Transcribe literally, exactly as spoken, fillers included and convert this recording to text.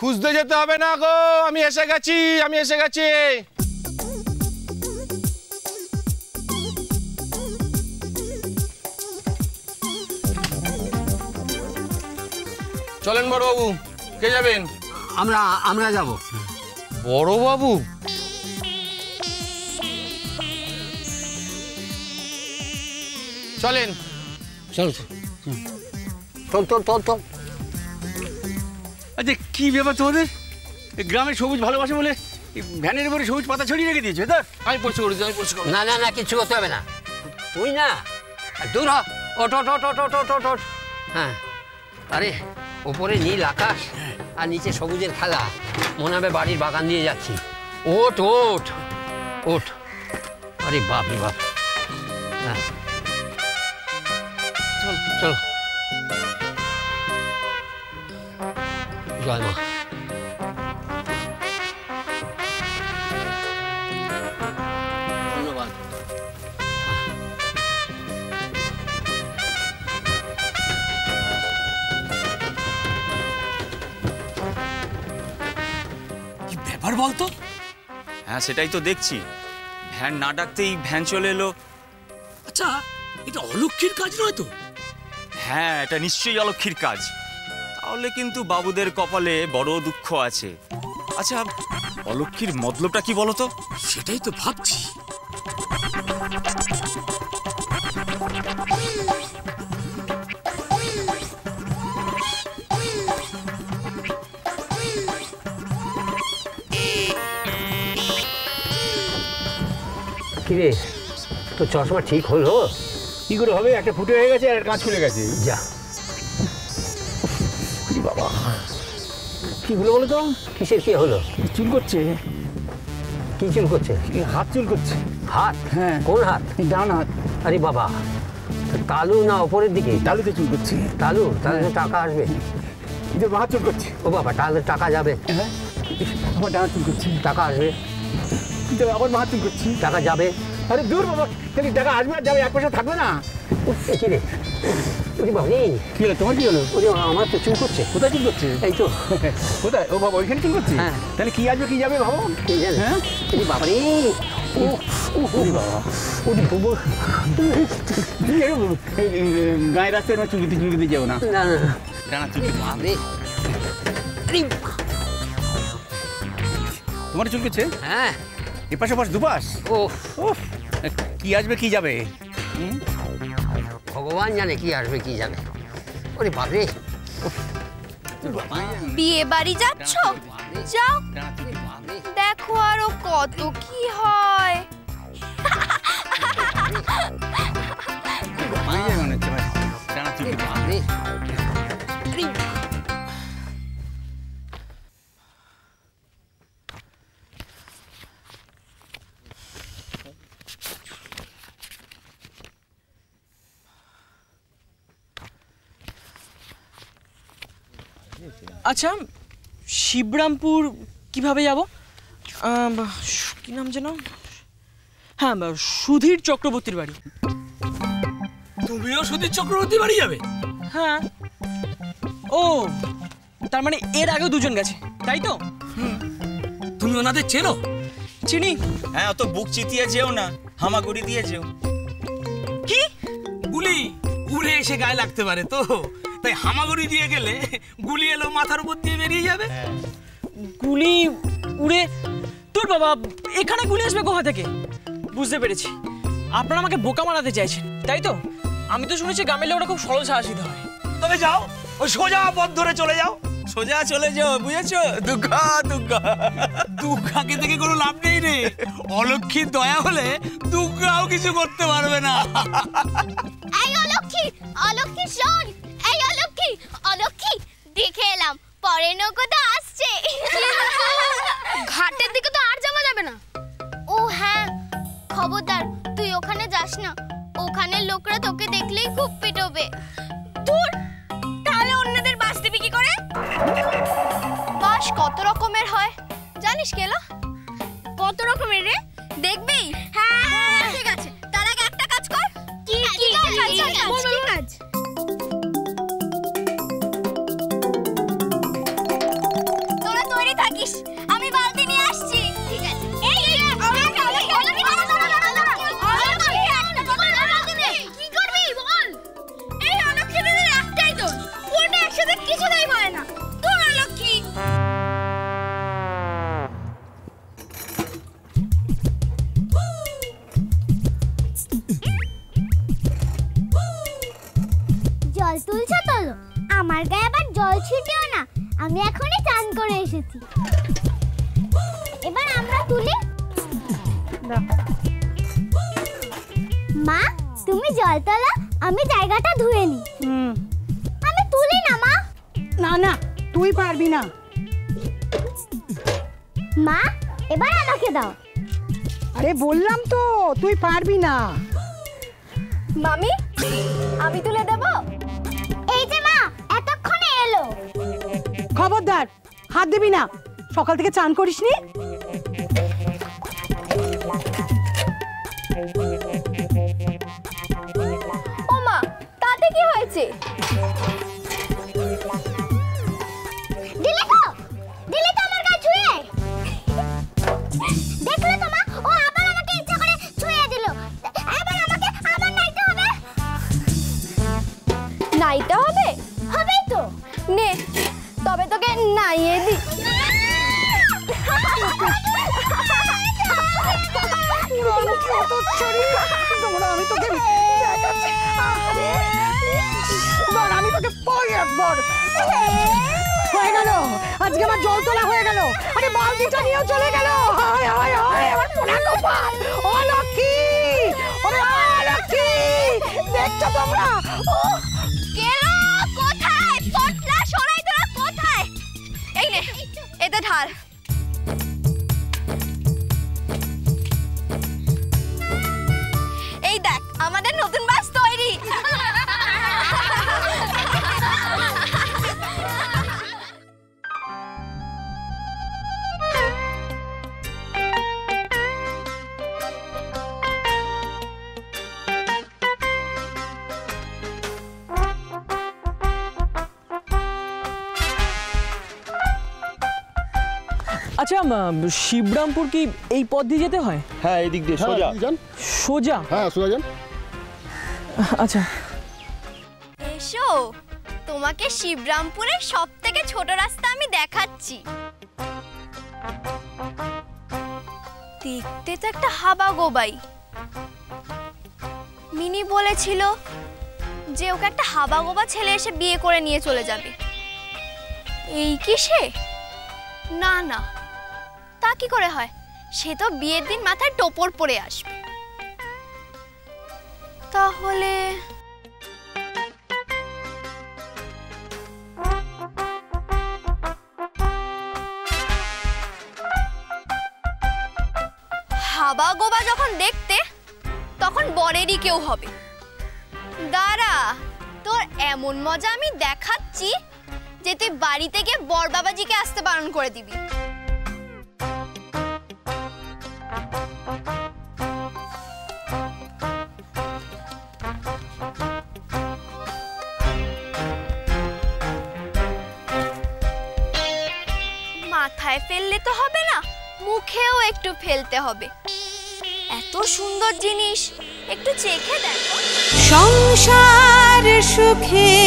খুঁজতে যেতে হবে না গো, আমি এসে গেছি, আমি এসে গেছি। চলেন বড়বাবু। কে যাবেন? আমরা আমরা যাব। বড়বাবু? চলেন। চল চল চল চল চল। আচ্ছা কি ব্যাপার তোমাদের? গ্রামের সবুজ ভালোবাসে বলে ভ্যানের উপরে সবুজ পাতা ছড়িয়ে রেখে দিয়েছো? তো আমি পড়ছি করেছি, আমি পড়ছি। না না না, কিছু করতে হবে না। তুই না দূর হ। ওট ওট ওট ওট ওট ওট ওট। হ্যাঁ, আরে ওপরে নীল আকাশ আর নিচে সবুজের খেলা, মনে হবে বাড়ির বাগান দিয়ে যাচ্ছি। ওঠ ওঠ ওঠ। আরে বাপ রে বাপ। হ্যাঁ চল চল। জয় মা। ধন্যবাদ। কি ব্যাপার বলতো? হ্যাঁ সেটাই তো দেখছি, ভ্যান না ডাকতেই ভ্যান চলে এলো। আচ্ছা এটা অলক্ষীর কাজ নয় তো? হ্যাঁ এটা নিশ্চয়ই অলক্ষীর কাজ। তাহলে কিন্তু বাবুদের কপালে বড় দুঃখ আছে। আচ্ছা অলক্ষীর মতলবটা কি বলতো? সেটাই তো ভাবছি। কিরে, তোর চশমা ঠিক হলো? কি করে হবে? একটা ফুটে হয়ে গেছে আর কাজ খুলে গেছে। যা। বাবা কি হলো বলো তো? কিসের কি হলো? চুল করছে। কি চুল করছে? হাত চুল করছে। হাত? হ্যাঁ। কোন হাত? ডান হাত। আরে বাবা, তালু না ওপরের দিকে? তালুতে চুল করছে। তালু? তাহলে তো টাকা আসবে। যে বাঁ চুল করছে। ও বাবা, তাহলে টাকা যাবে। হ্যাঁ আমার ডান চুল করছে। টাকা আসবে। আবার বাঁ চুল করছি। টাকা যাবে। আরে দূর বাবা, তাহলে টাকা আসবে আর যাবে, এক পয়সা থাকবে না। কি রে? বাবা কি হলো তোমার? কি হলো? আমার তো চুল করছে। কোথায় চুল করছে? এই তো। কোথায়? ও বাবা ওইখানে চুল করছে? হ্যাঁ। তাহলে কি আসবে কি যাবে ভাবো। হ্যাঁ বাবা রে। বাবা গায়ে রাস্তায় চুলকিতে চুলকিতে যাও না। না না ডানা চুলকিতে। তোমার চুল করছে? হ্যাঁ। এপাশ ওপাশ দুপাশ। ও কি আসবে কি যাবে ভগবান জানে কি আসবে কি যাবে। ওরে বাপরে। বিয়ে বাড়ি যাচ্ছ? যাও, দেখো আরো কত কি হয়। আচ্ছা শিবরামপুর কিভাবে যাব? কি নাম যেন? হ্যাঁ সুধীর চক্রবর্তীর বাড়ি। তুমিও সুধীর চক্রবর্তীর বাড়ি যাবে? হ্যাঁ। ও তার মানে এর আগেও দুজন গেছে তাই তো? তুমি ওনাদের চেনো? চিনি। হ্যাঁ অত বুক চিতিয়ে যেও না, হামাগুড়ি দিয়ে যেও। কি? গুলি উড়ে এসে গায়ে লাগতে পারে তো, তাই হামাগুড়ি দিয়ে গেলে গুলি এলো মাথার উপর দিয়ে বেরিয়ে যাবে। গুলি উড়ে? তোর বাবা, এখানে গুলি আসবে কোথা থেকে? বুঝতে পেরেছি, আপনারা আমাকে বোকা মারাতে চাইছেন তাই তো? আমি তো শুনেছি গ্রামের লোকরা খুব সরল সাহসিত হয়। তবে যাও, ওই সোজা পথ ধরে চলে যাও। সোজা চলে যাও, বুঝেছো? দুর্গা দুর্গা দুর্গাকে থেকে কোনো লাভ নেই রে। অলক্ষীর দয়া হলে দুর্গাও কিছু করতে পারবে না। এই অলক্ষী, অলক্ষী শোন। এই অলক্ষী, অলক্ষী দেখে এলাম পরের নৌকোটা আসছে। ঘাটের দিকে তো আর যাওয়া যাবে না। ও হ্যাঁ, খবরদার তুই ওখানে যাস না, ওখানে লোকরা তোকে দেখলেই খুব পিটবে। দূর, তাহলে অন্যদের বাস দিবি কি করে? বাস কত রকমের হয় জানিস কেলা? কত রকমের রে? দেখবি? হ্যাঁ ঠিক আছে, তার আগে একটা কাজ কর। কি কি কাজ? কি কাজ? তোরা জল ছিটিও না, আমি এখনই চান করে এসেছি। এবার আমরা তুলি। মা তুমি জল তোলো, আমি জায়গাটা ধুয়ে নি। আমি তুলি না মা। না না তুই পারবি না। মা এবার আমাকে দাও। আরে বললাম তো তুই পারবি না। মামি আমি তুলে দেব। এই যে মা এতক্ষণে এলো। খবরদার হাত দিবি না, সকাল থেকে চান করিসনি। ও মা তাতে কি হয়েছে? দিলে তো দিলে তো আমার গা ছুঁয়ে। দেখলে তো মা, ও আবার আমাকে ইচ্ছা করে ছুঁয়ে দিল। এবার আমাকে আবার নাইতে হবে। নাইতে হবে? হবেই তো। নে তবে তোকে নাইয়ে দি। আমি তোকে দেখাচ্ছি। আরে আমি তোকে পরে একবার হয়ে গেল। আজকে আমার জল তোলা হয়ে গেল। আরে বালতিটা নিয়েও চলে গেল। হায় হায় হায় আমার পোড়া কপাল। ও লক্ষ্মী, ওরে ও লক্ষ্মী, দেখছো তোমরা? ও গেল কোথায়? পটলা সরাই তোরা কোথায়? এই নে এতে ঢাল। এই দেখ আমাদের নতুন বাস তৈরি। আচ্ছা শিবরামপুর কি এই পথ দিয়ে যেতে হয়? হ্যাঁ এই দিক দিয়ে সোজা সোজা? হ্যাঁ সোজা যান। আচ্ছা এসো, তোমাকে শিবরামপুরের সব থেকে ছোট রাস্তা আমি দেখাচ্ছি। দেখতে তো একটা হাবা গোবাই। মিনি বলেছিল যে ওকে একটা হাবা গোবা ছেলে এসে বিয়ে করে নিয়ে চলে যাবে। এই কি সে? না না তা কি করে হয়? সে তো বিয়ের দিন মাথায় টোপর পরে আসবে। তাহলে হাবা গোবা যখন দেখতে তখন বরেরই কেউ হবে। দাঁড়া তোর এমন মজা আমি দেখাচ্ছি যে তুই বাড়িতে গিয়ে বর বাবাজিকে আসতে বারণ করে দিবি। মাথায় ফেললে তো হবে না, মুখেও একটু ফেলতে হবে। এত সুন্দর জিনিস একটু চেখে দেখো। সংসার সুখে